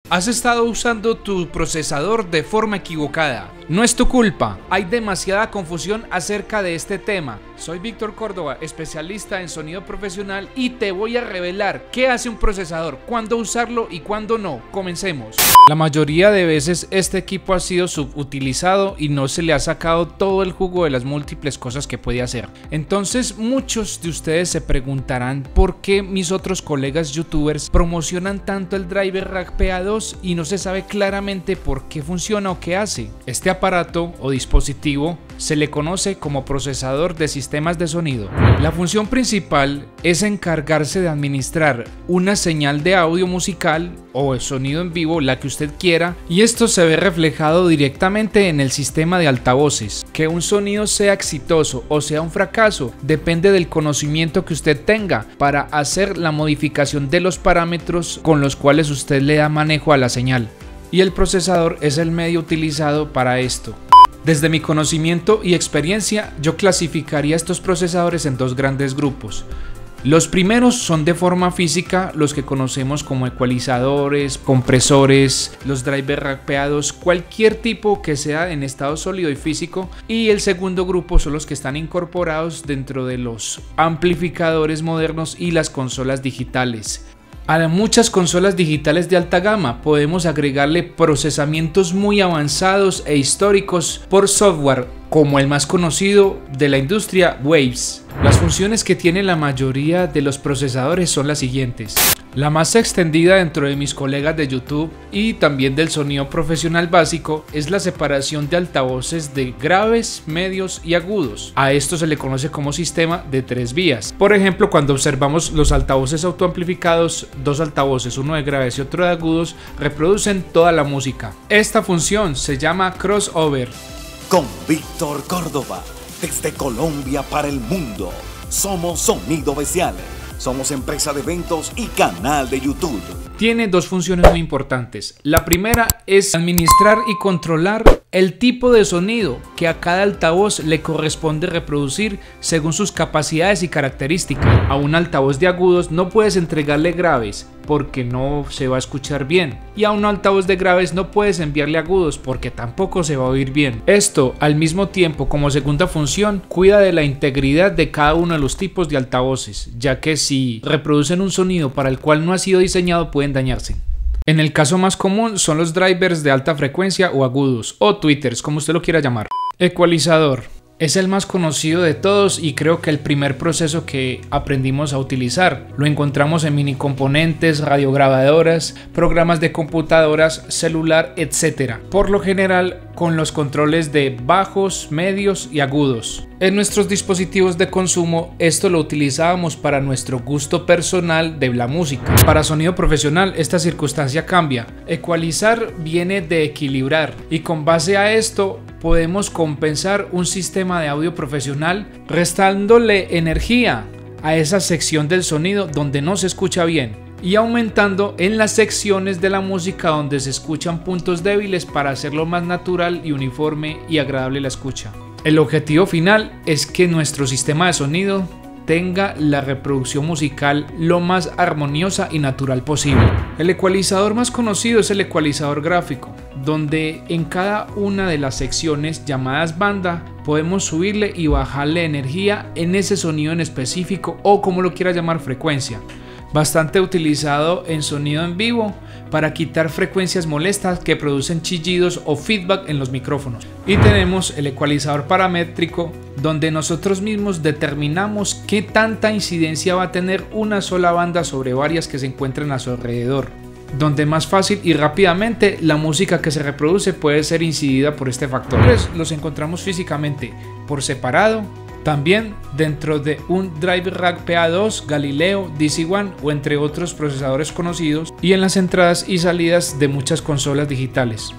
Has estado usando tu procesador de forma equivocada. No es tu culpa. Hay demasiada confusión acerca de este tema. Soy Víctor Córdoba, especialista en sonido profesional, y te voy a revelar qué hace un procesador, cuándo usarlo y cuándo no. Comencemos. La mayoría de veces este equipo ha sido subutilizado y no se le ha sacado todo el jugo de las múltiples cosas que puede hacer. Entonces muchos de ustedes se preguntarán por qué mis otros colegas youtubers promocionan tanto el driver Rack PA2 y no se sabe claramente por qué funciona o qué hace. Este aparato o dispositivo se le conoce como procesador de sistemas de sonido. La función principal es encargarse de administrar una señal de audio musical o sonido en vivo, la que usted quiera, y esto se ve reflejado directamente en el sistema de altavoces. Que un sonido sea exitoso o sea un fracaso depende del conocimiento que usted tenga para hacer la modificación de los parámetros con los cuales usted le da manejo a la señal, y el procesador es el medio utilizado para esto. Desde mi conocimiento y experiencia, yo clasificaría estos procesadores en dos grandes grupos. Los primeros son de forma física, los que conocemos como ecualizadores, compresores, los driver Rack PA2, cualquier tipo que sea en estado sólido y físico. Y el segundo grupo son los que están incorporados dentro de los amplificadores modernos y las consolas digitales. A muchas consolas digitales de alta gama podemos agregarle procesamientos muy avanzados e históricos por software, como el más conocido de la industria, Waves. Las funciones que tiene la mayoría de los procesadores son las siguientes. La más extendida dentro de mis colegas de YouTube y también del sonido profesional básico es la separación de altavoces de graves, medios y agudos. A esto se le conoce como sistema de 3 vías. Por ejemplo, cuando observamos los altavoces autoamplificados, dos altavoces, uno de graves y otro de agudos, reproducen toda la música. Esta función se llama crossover. Con Víctor Córdoba, desde Colombia para el mundo. Somos Sonido Bestial. Somos empresa de eventos y canal de YouTube. Tiene dos funciones muy importantes. La primera es administrar y controlar el tipo de sonido que a cada altavoz le corresponde reproducir según sus capacidades y características. A un altavoz de agudos no puedes entregarle graves porque no se va a escuchar bien, y a un altavoz de graves no puedes enviarle agudos porque tampoco se va a oír bien. Esto, al mismo tiempo, como segunda función, cuida de la integridad de cada uno de los tipos de altavoces, ya que si reproducen un sonido para el cual no ha sido diseñado pueden dañarse. En el caso más común son los drivers de alta frecuencia o agudos, o tweeters, como usted lo quiera llamar. Ecualizador. Es el más conocido de todos y creo que el primer proceso que aprendimos a utilizar. Lo encontramos en mini componentes, radiograbadoras, programas de computadoras, celular, etc. Por lo general con los controles de bajos, medios y agudos. En nuestros dispositivos de consumo esto lo utilizábamos para nuestro gusto personal de la música. Para sonido profesional esta circunstancia cambia. Ecualizar viene de equilibrar y con base a esto podemos compensar un sistema de audio profesional restándole energía a esa sección del sonido donde no se escucha bien y aumentando en las secciones de la música donde se escuchan puntos débiles para hacerlo más natural y uniforme y agradable la escucha. El objetivo final es que nuestro sistema de sonido tenga la reproducción musical lo más armoniosa y natural posible. El ecualizador más conocido es el ecualizador gráfico, donde en cada una de las secciones llamadas banda podemos subirle y bajarle energía en ese sonido en específico, o como lo quiera llamar, frecuencia. Bastante utilizado en sonido en vivo para quitar frecuencias molestas que producen chillidos o feedback en los micrófonos. Y tenemos el ecualizador paramétrico, donde nosotros mismos determinamos qué tanta incidencia va a tener una sola banda sobre varias que se encuentran a su alrededor, donde más fácil y rápidamente la música que se reproduce puede ser incidida por este factor. Los encontramos físicamente por separado, también dentro de un driver Rack PA2, Galileo, DC-1 o entre otros procesadores conocidos, y en las entradas y salidas de muchas consolas digitales.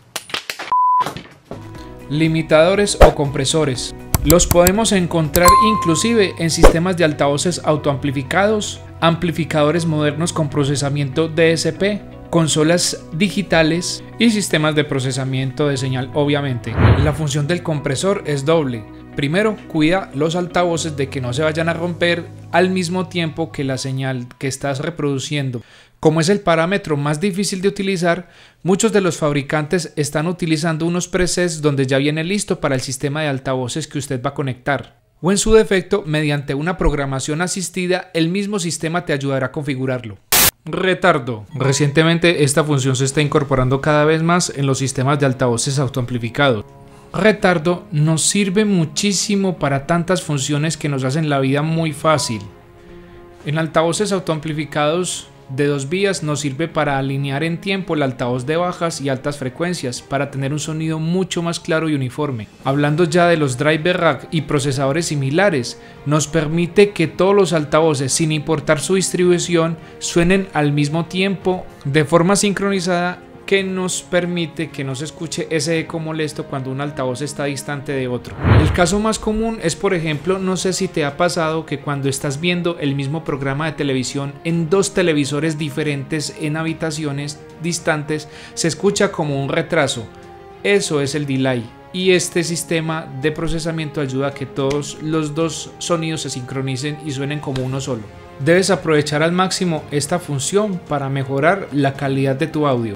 Limitadores o compresores. Los podemos encontrar inclusive en sistemas de altavoces autoamplificados, amplificadores modernos con procesamiento DSP, consolas digitales y sistemas de procesamiento de señal, obviamente. La función del compresor es doble. Primero, cuida los altavoces de que no se vayan a romper al mismo tiempo que la señal que estás reproduciendo. Como es el parámetro más difícil de utilizar, muchos de los fabricantes están utilizando unos presets donde ya viene listo para el sistema de altavoces que usted va a conectar. O en su defecto, mediante una programación asistida, el mismo sistema te ayudará a configurarlo. Retardo. Recientemente esta función se está incorporando cada vez más en los sistemas de altavoces autoamplificados. Retardo nos sirve muchísimo para tantas funciones que nos hacen la vida muy fácil. En altavoces autoamplificados de 2 vías nos sirve para alinear en tiempo el altavoz de bajas y altas frecuencias para tener un sonido mucho más claro y uniforme. Hablando ya de los driver rack y procesadores similares, nos permite que todos los altavoces, sin importar su distribución, suenen al mismo tiempo de forma sincronizada, que nos permite que no se escuche ese eco molesto cuando un altavoz está distante de otro. El caso más común es, por ejemplo, no sé si te ha pasado que cuando estás viendo el mismo programa de televisión en 2 televisores diferentes en habitaciones distantes, se escucha como un retraso. Eso es el delay. Y este sistema de procesamiento ayuda a que todos los 2 sonidos se sincronicen y suenen como uno solo. Debes aprovechar al máximo esta función para mejorar la calidad de tu audio.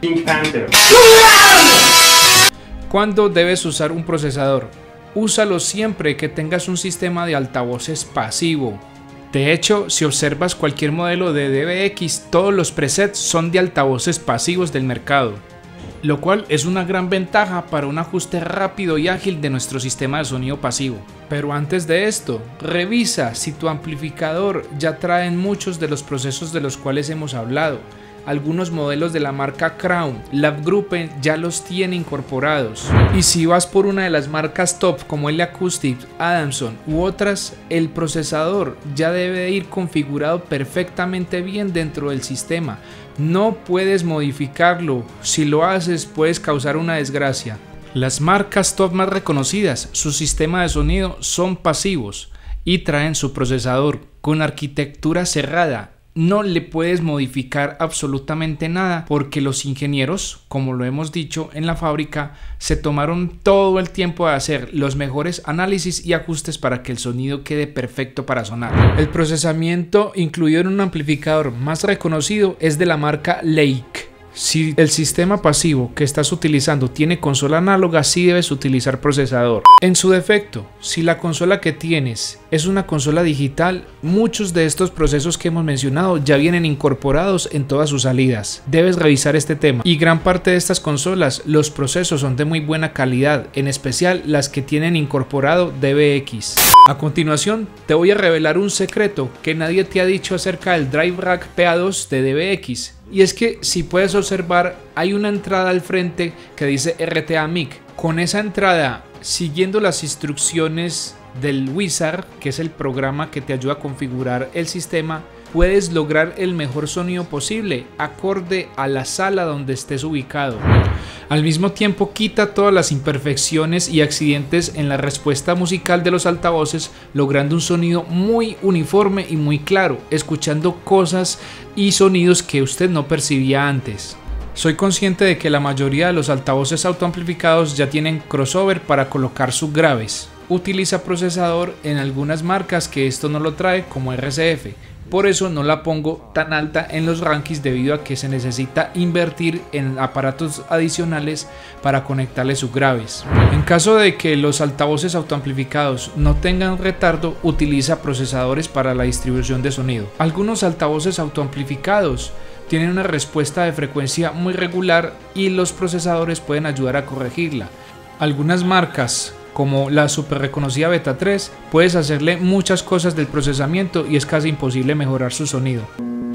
¿Cuándo debes usar un procesador? Úsalo siempre que tengas un sistema de altavoces pasivo. De hecho, si observas cualquier modelo de DBX, todos los presets son de altavoces pasivos del mercado, lo cual es una gran ventaja para un ajuste rápido y ágil de nuestro sistema de sonido pasivo. Pero antes de esto, revisa si tu amplificador ya trae muchos de los procesos de los cuales hemos hablado. Algunos modelos de la marca Crown, Labgruppe ya los tiene incorporados. Y si vas por una de las marcas top como L Acoustic, Adamson u otras, el procesador ya debe ir configurado perfectamente bien dentro del sistema. No puedes modificarlo, si lo haces puedes causar una desgracia. Las marcas top más reconocidas, su sistema de sonido son pasivos y traen su procesador con arquitectura cerrada. No le puedes modificar absolutamente nada porque los ingenieros, como lo hemos dicho en la fábrica, se tomaron todo el tiempo de hacer los mejores análisis y ajustes para que el sonido quede perfecto para sonar. El procesamiento incluido en un amplificador más reconocido es de la marca Lake. Si el sistema pasivo que estás utilizando tiene consola análoga, sí debes utilizar procesador. En su defecto, si la consola que tienes es una consola digital, muchos de estos procesos que hemos mencionado ya vienen incorporados en todas sus salidas. Debes revisar este tema. Y gran parte de estas consolas, los procesos son de muy buena calidad, en especial las que tienen incorporado DBX. A continuación, te voy a revelar un secreto que nadie te ha dicho acerca del Drive Rack PA2 de DBX. Y es que, si puedes observar, hay una entrada al frente que dice RTA Mic. Con esa entrada, siguiendo las instrucciones del Wizard, que es el programa que te ayuda a configurar el sistema, puedes lograr el mejor sonido posible, acorde a la sala donde estés ubicado. Al mismo tiempo quita todas las imperfecciones y accidentes en la respuesta musical de los altavoces, logrando un sonido muy uniforme y muy claro, escuchando cosas y sonidos que usted no percibía antes. Soy consciente de que la mayoría de los altavoces autoamplificados ya tienen crossover para colocar subgraves. Utiliza procesador en algunas marcas que esto no lo trae, como RCF. Por eso no la pongo tan alta en los rankings, debido a que se necesita invertir en aparatos adicionales para conectarle subgraves. En caso de que los altavoces autoamplificados no tengan retardo, utiliza procesadores para la distribución de sonido. Algunos altavoces autoamplificados tienen una respuesta de frecuencia muy regular y los procesadores pueden ayudar a corregirla. Algunas marcas, como la super reconocida Beta 3, puedes hacerle muchas cosas del procesamiento y es casi imposible mejorar su sonido.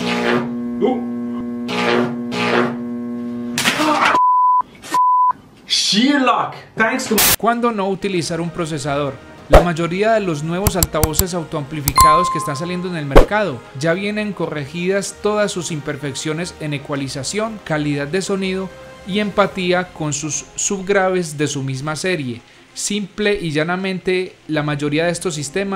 ¿Cuándo no utilizar un procesador? La mayoría de los nuevos altavoces autoamplificados que están saliendo en el mercado ya vienen corregidas todas sus imperfecciones en ecualización, calidad de sonido y empatía con sus subgraves de su misma serie. Simple y llanamente, la mayoría de estos sistemas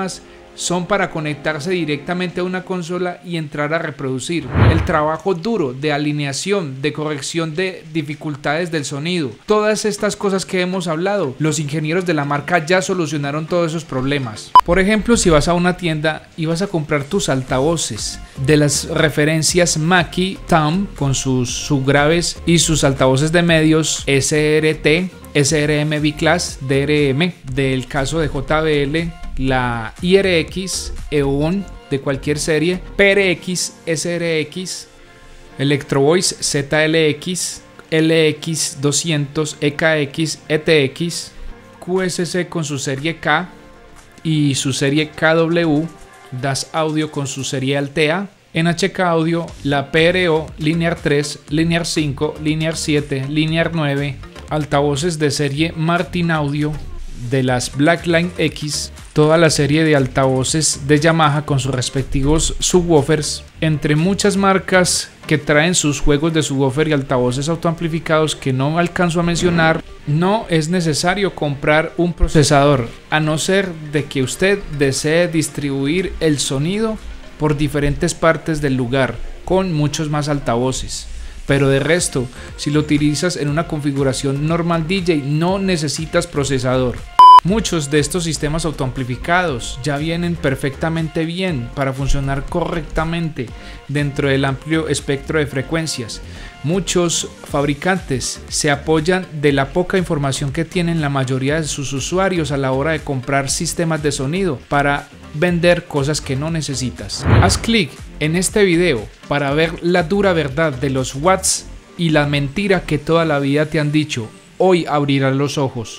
son para conectarse directamente a una consola y entrar a reproducir. El trabajo duro de alineación, de corrección de dificultades del sonido, todas estas cosas que hemos hablado, los ingenieros de la marca ya solucionaron todos esos problemas. Por ejemplo, si vas a una tienda y vas a comprar tus altavoces de las referencias Mackie, Tom con sus subgraves y sus altavoces de medios SRT, SRM B-Class, DRM, del caso de JBL, la IRX, EON de cualquier serie, PRX, SRX, Electro Voice, ZLX, LX200, EKX, ETX, QSC con su serie K y su serie KW, DAS Audio con su serie Altea, NHK Audio, la PRO, Linear 3, Linear 5, Linear 7, Linear 9, altavoces de serie Martin Audio, de las Blackline X, toda la serie de altavoces de Yamaha con sus respectivos subwoofers, entre muchas marcas que traen sus juegos de subwoofer y altavoces autoamplificados que no alcanzo a mencionar. No es necesario comprar un procesador, a no ser de que usted desee distribuir el sonido por diferentes partes del lugar con muchos más altavoces. Pero de resto, si lo utilizas en una configuración normal DJ, no necesitas procesador. Muchos de estos sistemas autoamplificados ya vienen perfectamente bien para funcionar correctamente dentro del amplio espectro de frecuencias. Muchos fabricantes se apoyan de la poca información que tienen la mayoría de sus usuarios a la hora de comprar sistemas de sonido para vender cosas que no necesitas. Haz clic en este video para ver la dura verdad de los watts y la mentira que toda la vida te han dicho. Hoy abrirás los ojos.